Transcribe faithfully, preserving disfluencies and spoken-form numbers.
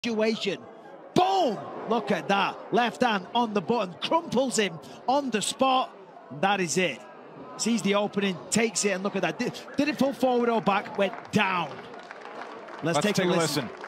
situation. Boom! Look at that. Left hand on the button, crumples him on the spot. That is it. Sees the opening, takes it, and look at that. Did, did it pull forward or back? Went down. Let's, Let's take, take a a listen. listen.